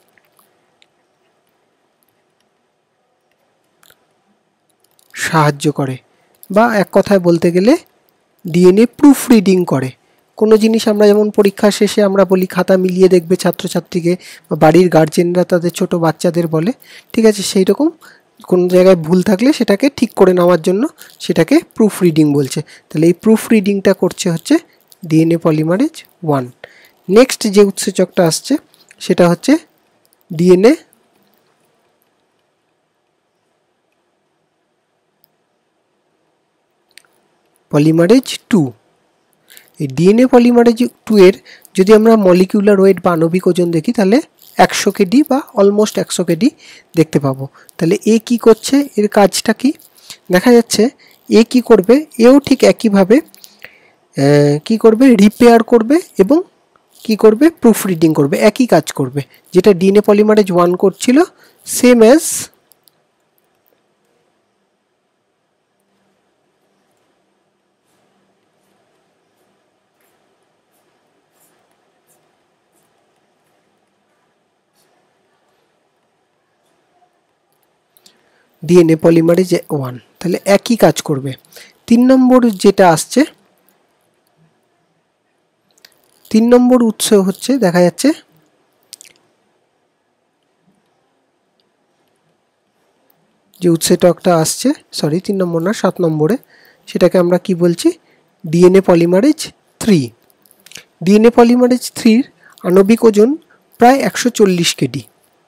সাহায্য করে, বা এক কথায় বলতে গেলে ডিএনএ প্রুফ রিডিং করে। কোনো জিনিস আমরা যেমন পরীক্ষা শেষে আমরা বলি খাতা মিলিয়ে দেখবে ছাত্রছাত্রীকে, বা বাড়ির গার্জেনরা তাদের ছোট বাচ্চাদের বলে, ঠিক আছে, সেই রকম কোনো জায়গায় ভুল থাকলে সেটাকে ঠিক করে নেওয়ার জন্য সেটাকে প্রুফ রিডিং বলছে। তাহলে এই প্রুফ রিডিংটা করছে হচ্ছে ডিএনএ পলিমারেজ ওয়ান। নেক্সট যে উৎসেচকটা আসছে সেটা হচ্ছে ডিএনএ পলিমারেজ টু। এই ডিএনএ পলিমারেজ টু এর যদি আমরা মলিকিউলার ওয়েট বা আণবিক ওজন দেখি তাহলে একশো কেডি বা অলমোস্ট একশো কেডি দেখতে পাবো। তাহলে এ কি করছে, এর কাজটা কি, দেখা যাচ্ছে এ কি করবে, এও ঠিক একইভাবে কি করবে, রিপেয়ার করবে এবং কি করবে, প্রুফ রিডিং করবে, একই কাজ করবে যেটা ডিএনএ পলিমারেজ ওয়ান করছিল, same as DNA polymerase one. তাহলে একই কাজ করবে। তিন নম্বর যেটা আসছে, তিন নম্বর উৎস হচ্ছে দেখা যাচ্ছে যে উৎসেচকটা আসছে, সরি তিন নম্বর না সাত নম্বরে, সেটাকে আমরা কি বলছি, DNA polymerase three. DNA polymerase থ্রির আণবিক ওজন প্রায় একশো চল্লিশ কেডি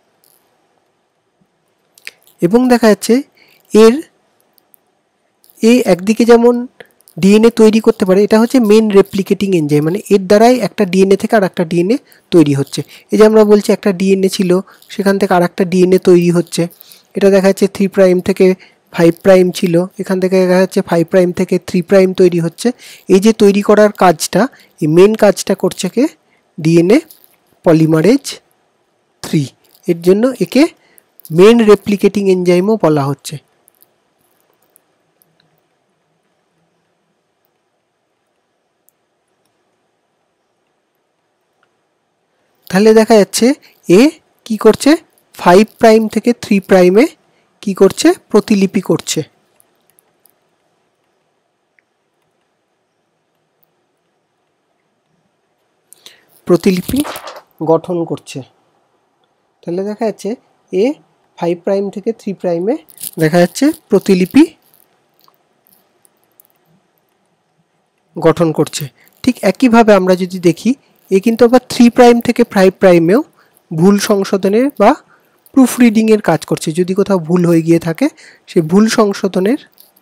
এবং দেখা যাচ্ছে এর এ একদিকে যেমন ডিএনএ তৈরি করতে পারে, এটা হচ্ছে মেন রেপ্লিকেটিং এনজাইম, মানে এর দ্বারাই একটা ডিএনএ থেকে আর একটা ডিএনএ তৈরি হচ্ছে। এই যে আমরা বলছি একটা ডিএনএ ছিল, সেখান থেকে আর একটা ডিএনএ তৈরি হচ্ছে, এটা দেখা যাচ্ছে থ্রি প্রাইম থেকে ফাইভ প্রাইম ছিল, এখান থেকে দেখা যাচ্ছে ফাইভ প্রাইম থেকে থ্রি প্রাইম তৈরি হচ্ছে। এই যে তৈরি করার কাজটা, এই মেন কাজটা করছে কে, ডিএনএ পলিমারেজ থ্রি। এর জন্য একে মেন রেপ্লিকেটিং এনজাইমও বলা হচ্ছে। তাহলে দেখা যাচ্ছে এ কি করছে, ফাইভ প্রাইম থেকে থ্রি প্রাইমে কি করছে, প্রতিলিপি করছে। প্রতিলিপি গঠন করছে। তাহলে দেখা যাচ্ছে এ ফাইভ প্রাইম থেকে থ্রি প্রাইমে দেখা যাচ্ছে প্রতিলিপি গঠন করছে। ঠিক একইভাবে আমরা যদি দেখি, এ কিন্তু আবার থ্রি প্রাইম থেকে ফাইভ প্রাইমেও ভুল সংশোধনের বা প্রুফ রিডিংয়ের কাজ করছে। যদি কোথাও ভুল হয়ে গিয়ে থাকে সেই ভুল সংশোধনের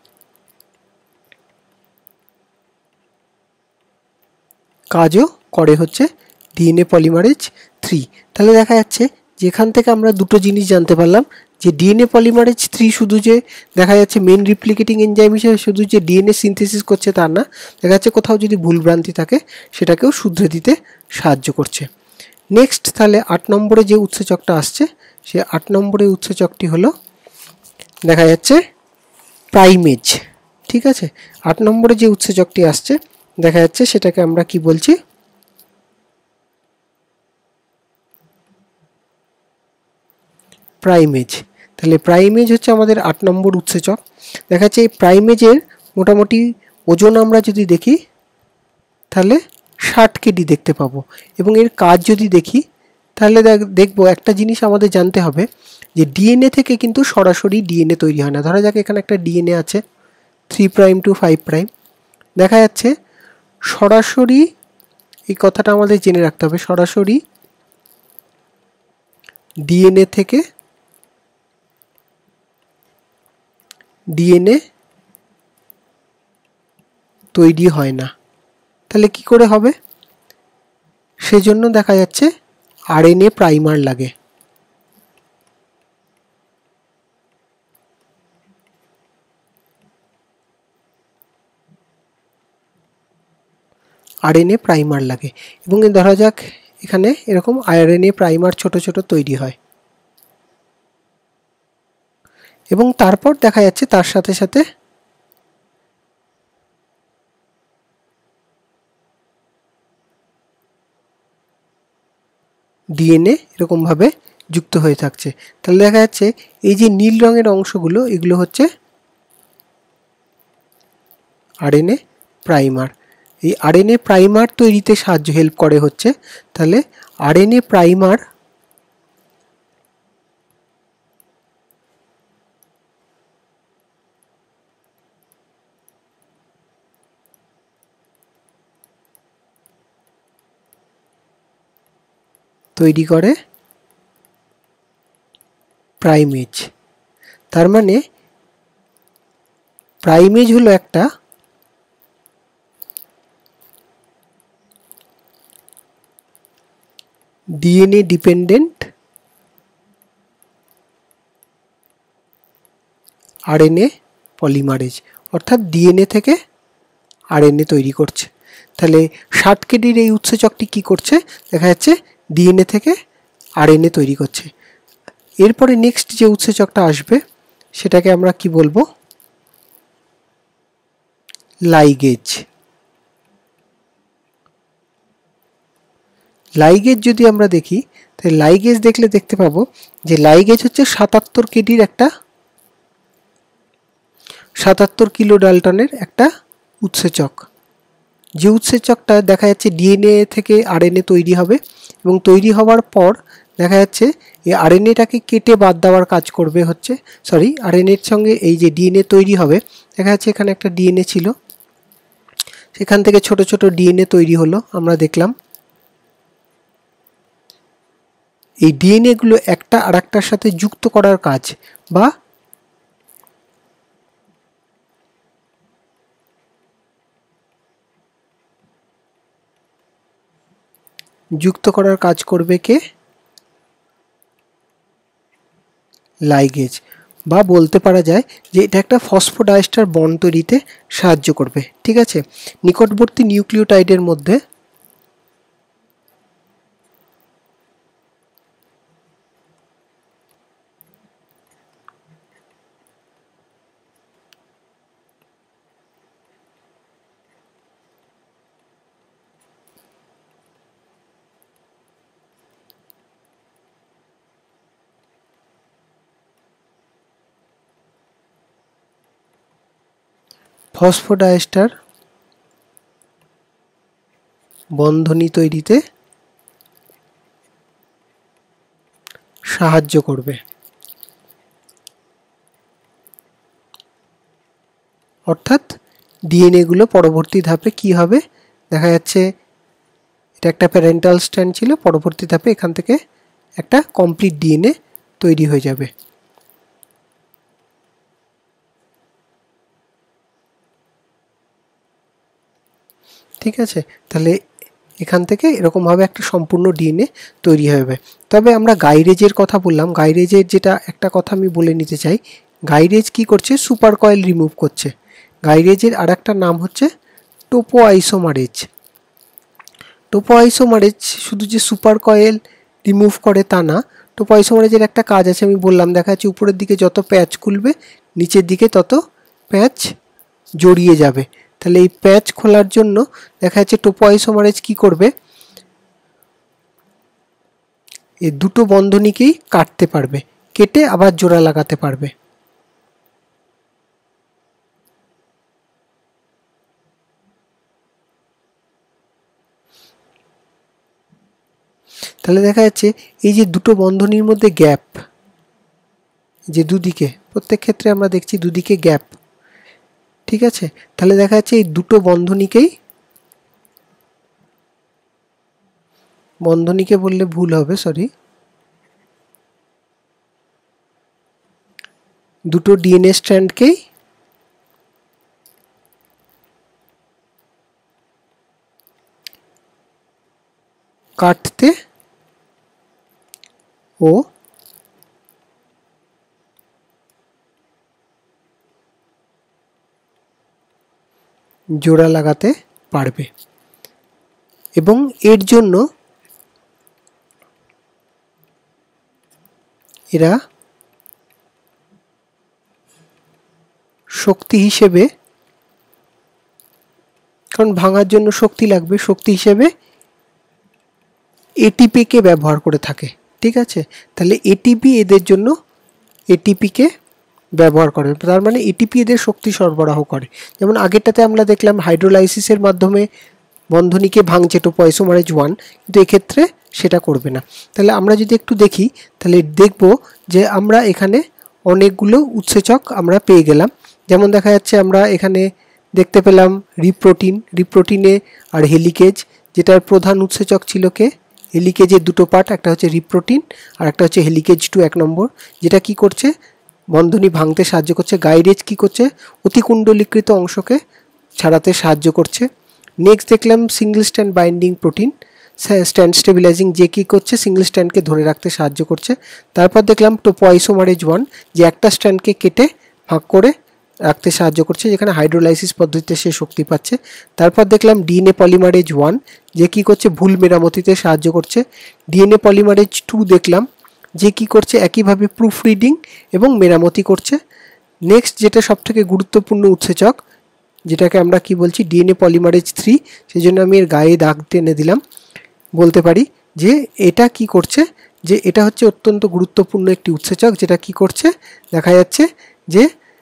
কাজও করে হচ্ছে ডিএনএ পলিমারেজ থ্রি। তাহলে দেখা যাচ্ছে যেখান থেকে আমরা দুটো জিনিস জানতে পারলাম, যে ডিএনএ পলিমারেজ থ্রি শুধু যে দেখা যাচ্ছে মেন রিপ্লিকেটিং এনজাইম হিসেবে শুধু যে ডিএনএ সিনথেসিস করছে তা না, দেখা যাচ্ছে কোথাও যদি ভুলভ্রান্তি থাকে সেটাকেও শুধরে দিতে সাহায্য করছে। নেক্সট তাহলে আট নম্বরে যে উৎসেচকটা আসছে, সে আট নম্বরের উৎসেচকটি হলো দেখা যাচ্ছে প্রাইমেজ। ঠিক ঠিক আছে। আট নম্বরে যে উৎসেচকটি আসছে দেখা যাচ্ছে সেটাকে আমরা কি বলছি, প্রাইমেজ। তাহলে প্রাইমেজ হচ্ছে আমাদের আট নম্বর উৎসেচক। দেখা যাচ্ছে এই প্রাইমেজের মোটামুটি ওজন আমরা যদি দেখি তাহলে ষাট কেডি দেখতে পাবো, এবং এর কাজ যদি দেখি তাহলে দেখবো একটা জিনিস আমাদের জানতে হবে যে ডিএনএ থেকে কিন্তু সরাসরি ডিএনএ তৈরি হয় না। ধরা যাক এখানে একটা ডিএনএ আছে three prime to five prime, দেখা যাচ্ছে সরাসরি, এই কথাটা আমাদের জেনে রাখতে হবে, সরাসরি ডিএনএ থেকে ডিএনএ তৈরি হয় না। তাহলে কি করে হবে? সেজন্য দেখা যাচ্ছে আরএনএ প্রাইমার লাগে। আরএনএ প্রাইমার লাগে এবং ধরা যাক এখানে এরকম আরএনএ প্রাইমার ছোট ছোট তৈরি হয়, এবং তারপর দেখা যাচ্ছে তার সাথে সাথে ডিএনএ এরকমভাবে যুক্ত হয়ে থাকছে। তাহলে দেখা যাচ্ছে এই যে নীল রঙের অংশগুলো এগুলো হচ্ছে আরএনএ প্রাইমার। এই আরএনএ প্রাইমার তৈরিতে সাহায্য হেল্প করে হচ্ছে, তাহলে আরএনএ প্রাইমার তৈরি করে প্রাইমেজ। তার মানে প্রাইমেজ হলো একটা ডিএনএ ডিপেন্ডেন্ট আরএনএ পলিমারেজ, অর্থাৎ ডিএনএ থেকে আরএনএ তৈরি করছে। তাহলে ষাট কেডির এই উৎসেচকটি কি করছে? দেখা যাচ্ছে ডিএনএ থেকে আরএনএ তৈরি করছে। এরপরে নেক্সট যে উৎসেচকটা আসবে সেটাকে আমরা কি বলবো? লাইগেজ। লাইগেজ যদি আমরা দেখি তাহলে লাইগেজ দেখলে দেখতে পাবো যে লাইগেজ হচ্ছে সাতাত্তর কেডির একটা সাতাত্তর কিলো ডালটনের একটা উৎসেচক, যে উৎসেচকটা দেখা যাচ্ছে ডিএনএ থেকে আরএনএ তৈরি হবে, এবং তৈরি হওয়ার পর দেখা যাচ্ছে এই আরএনএটাকে কেটে বাদ দেওয়ার কাজ করবে হচ্ছে, সরি আরএনএর সঙ্গে এই যে ডিএনএ তৈরি হবে, দেখা যাচ্ছে এখানে একটা ডিএনএ ছিল, সেখান থেকে ছোট ছোট ডিএনএ তৈরি হলো আমরা দেখলাম। এই ডিএনএ গুলো একটা আর একটার সাথে যুক্ত করার কাজ বা যুক্ত করার কাজ করবে কে? লাইগেজ, বা বলতে পারা যায় যে এটা একটা ফসফোডাইস্টার বন্ড তৈরিতে সাহায্য করবে। ঠিক আছে, নিকটবর্তী নিউক্লিওটাইডের মধ্যে ফসফোডাইস্টার বন্ধনী তৈরিতে সাহায্য করবে। অর্থাৎ ডিএনএ গুলো পরবর্তী ধাপে কি হবে? দেখা যাচ্ছে এটা একটা প্যারেন্টাল স্ট্র্যান্ড ছিল, পরবর্তী ধাপে এখান থেকে একটা কমপ্লিট ডিএনএ তৈরি হয়ে যাবে। ঠিক আছে, তাহলে এখান থেকে এরকমভাবে একটা সম্পূর্ণ ডিএনএ তৈরি হবে। তবে আমরা গাইরেজের কথা বললাম, গাইরেজের যেটা একটা কথা আমি বলে নিতে চাই, গাইরেজ কি করছে? সুপার কয়েল রিমুভ করছে। গাইরেজের আর একটা নাম হচ্ছে টোপো আইসোমারেজ। টোপো আইসোমারেজ শুধু যে সুপার কয়েল রিমুভ করে তা না, টোপো আইসোমারেজের একটা কাজ আছে আমি বললাম, দেখা যাচ্ছে উপরের দিকে যত প্যাচ খুলবে নিচের দিকে তত প্যাচ জড়িয়ে যাবে। তাহলে এই প্যাচ খোলার জন্য দেখা যাচ্ছে টোপোআইসোমারেজ কি করবে, এই দুটো বন্ধনীকেই কাটতে পারবে, কেটে আবার জোড়া লাগাতে পারবে। তাহলে দেখা যাচ্ছে এই যে দুটো বন্ধনীর মধ্যে গ্যাপ, যে দুদিকে প্রত্যেক ক্ষেত্রে আমরা দেখছি দুদিকে গ্যাপ, ঠিক আছে। তাহলে দেখা যাচ্ছে এই দুটো বন্ধনীকেই, বন্ধনীকে বললে ভুল হবে, সরি, দুটো ডিএনএ স্ট্র্যান্ডকেই কাটতে ও জোড়া লাগাতে পারবে। এবং এর জন্য এরা শক্তি হিসেবে, কারণ ভাঙার জন্য শক্তি লাগবে, শক্তি হিসেবে এটিপি কে ব্যবহার করে থাকে, ঠিক আছে। তাহলে এটিপি এদের জন্য এটিপি-কে ব্যবহার করে, তার মানে এটিপি এদের শক্তি সরবরাহ করে। যেমন আগেরটাতে আমরা দেখলাম হাইড্রোলাইসিসের মাধ্যমে বন্ধনীকে ভাঙছে টোপোআইসোমারেজ ওয়ান, কিন্তু এক্ষেত্রে সেটা করবে না। তাহলে আমরা যদি একটু দেখি তাহলে দেখব যে আমরা এখানে অনেকগুলো উৎসেচক আমরা পেয়ে গেলাম। যেমন দেখা যাচ্ছে আমরা এখানে দেখতে পেলাম রিপ্রোটিন, রিপ্রোটিনে আর হেলিকেজ, যেটার প্রধান উৎসেচক ছিল কে, হেলিকেজের দুটো পার্ট, একটা হচ্ছে রিপ্রোটিন আর একটা হচ্ছে হেলিকেজ টু এক নম্বর, যেটা কি করছে বন্ধনী ভাঙতে সাহায্য করছে। গাইডেজ কি করছে, অতিকুণ্ডলীকৃত অংশকে ছাড়াতে সাহায্য করছে। নেক্সট দেখলাম single stand binding protein, stand stabilising, যে কী করছে সিঙ্গেল স্ট্যান্ডকে ধরে রাখতে সাহায্য করছে। তারপর দেখলাম টোপোআইসোমারেজ ওয়ান, যে একটা স্ট্যান্ডকে কেটে ভাগ করে রাখতে সাহায্য করছে, যেখানে হাইড্রোলাইসিস পদ্ধতিতে সে শক্তি পাচ্ছে। তারপর দেখলাম ডিএনএ পলিমারেজ ওয়ান, যে কী করছে ভুল মেরামতিতে সাহায্য করছে। ডিএনএ পলিমারেজ টু দেখলাম, যে কী করছে একইভাবে প্রুফ রিডিং এবং মেরামতি করছে। নেক্সট যেটা সবথেকে গুরুত্বপূর্ণ উৎসেচক, যেটাকে আমরা কি বলছি ডিএনএ পলিমারেজ থ্রি, সেই জন্য আমি এর গায়ে দাগ টেনে দিলাম, বলতে পারি যে এটা কি করছে, যে এটা হচ্ছে অত্যন্ত গুরুত্বপূর্ণ একটি উৎসেচক, যেটা কি করছে দেখা যাচ্ছে যে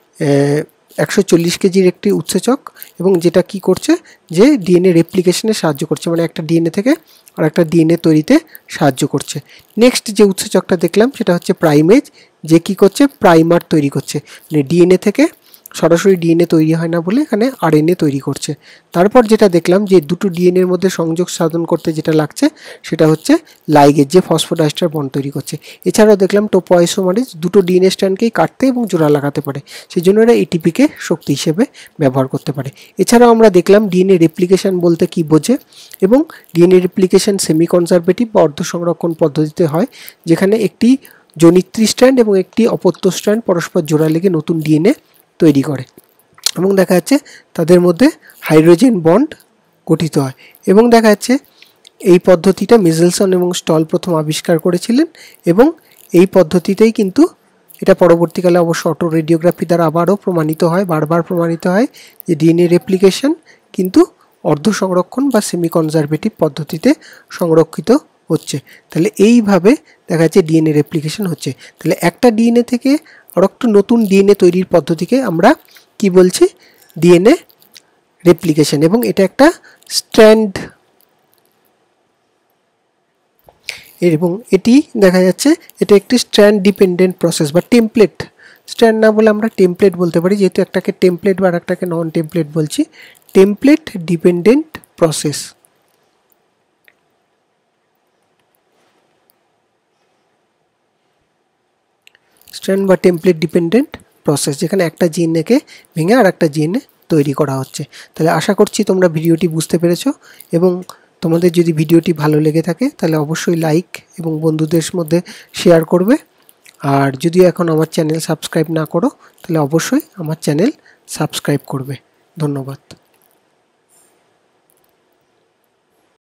একশো চল্লিশ কেজির একটি উৎসেচক, এবং যেটা কি করছে যে ডিএনএ রেপ্লিকেশনে সাহায্য করছে, মানে একটা ডিএনএ থেকে আর একটা ডিএনএ তৈরিতে সাহায্য করছে। নেক্সট যে উৎসেচকটা দেখলাম সেটা হচ্ছে প্রাইমেজ, যে কি করছে প্রাইমার তৈরি করছে, মানে ডিএনএ থেকে সরাসরি ডিএনএ তৈরি হয় না বলে এখানে আরএনএ তৈরি করছে। তারপর যেটা দেখলাম যে দুটো ডিএনএর মধ্যে সংযোগ সাধন করতে যেটা লাগছে সেটা হচ্ছে লাইগেজ, যে ফসফোডাইস্টার বন্ড তৈরি করছে। এছাড়াও দেখলাম টোপোআইসোমারেজ দুটো ডিএনএ স্ট্র্যান্ডকেই কাটতে এবং জোড়া লাগাতে পারে, সেই জন্য এরা এটিপিকে শক্তি হিসেবে ব্যবহার করতে পারে। এছাড়াও আমরা দেখলাম ডিএনএ রেপ্লিকেশন বলতে কি বোঝে, এবং ডিএনএ রেপ্লিকেশন সেমি কনজারভেটিভ বা অর্ধ সংরক্ষণ পদ্ধতিতে হয়, যেখানে একটি জনিত্রী স্ট্র্যান্ড এবং একটি অপত্য স্ট্র্যান্ড পরস্পর জোড়া লেগে নতুন ডিএনএ তৈরি করে, এবং দেখা যাচ্ছে তাদের মধ্যে হাইড্রোজেন বন্ড গঠিত হয়। এবং দেখা যাচ্ছে এই পদ্ধতিটা মিজেলসন এবং স্টল প্রথম আবিষ্কার করেছিলেন, এবং এই পদ্ধতিতেই কিন্তু এটা পরবর্তীকালে অবশ্য অটো রেডিওগ্রাফি দ্বারা আবারও প্রমাণিত হয়, বারবার প্রমাণিত হয় যে ডিএনএ রেপ্লিকেশন কিন্তু অর্ধ সংরক্ষণ বা সেমি কনজারভেটিভ পদ্ধতিতে সংরক্ষিত হচ্ছে। তাহলে এইভাবে দেখা যাচ্ছে ডিএনএ রেপ্লিকেশন হচ্ছে। তাহলে একটা ডিএনএ থেকে আর একটা নতুন ডিএনএ তৈরির পদ্ধতিকে আমরা কি বলছি ডিএনএ রেপ্লিকেশন, এবং এটা একটা স্ট্র্যান্ড, এবং এটি দেখা যাচ্ছে এটা একটি স্ট্র্যান্ড ডিপেন্ডেন্ট প্রসেস বা টেমপ্লেট, স্ট্র্যান্ড না বলে আমরা টেমপ্লেট বলতে পারি, যেহেতু একটাকে টেমপ্লেট বা একটাকে নন টেমপ্লেট বলছি, টেমপ্লেট ডিপেন্ডেন্ট প্রসেস। স্ট্র্যান্ড বা টেমপ্লেট ডিপেন্ডেন্ট প্রসেস, যেখানে একটা জিএনএকে ভেঙে আর একটা জিএনএ তৈরি করা হচ্ছে। তাহলে আশা করছি তোমরা ভিডিওটি বুঝতে পেরেছো, এবং তোমাদের যদি ভিডিওটি ভালো লেগে থাকে তাহলে অবশ্যই লাইক এবং বন্ধুদের মধ্যে শেয়ার করবে। আর যদি এখন আমার চ্যানেল সাবস্ক্রাইব না করো তাহলে অবশ্যই আমার চ্যানেল সাবস্ক্রাইব করবে। ধন্যবাদ।